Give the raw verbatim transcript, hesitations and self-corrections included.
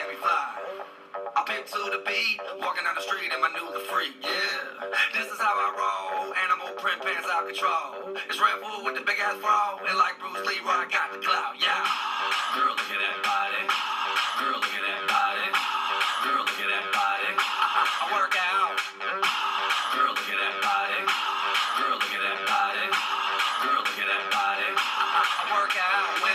make me fly. I pimp to the beat, walking down the street in my new the freak, yeah. This is how I roll, animal print pants out control. It's Red Bull with the big ass bra, and like Bruce Lee, I got the clout, yeah. Girl, look at that body. Girl, look at that body. Girl, look at that body. I, I work out. Girl, look at that body. Girl, look at that body. Girl, look at that body. I, I work out.